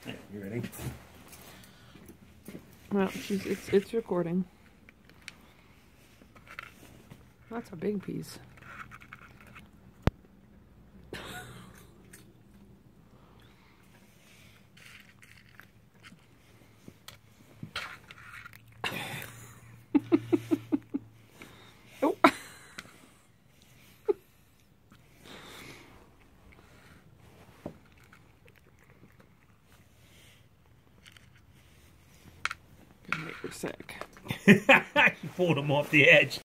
Right, you ready? Well, it's recording. That's a big piece. Oh. Gonna make her sick. You pulled him off the edge.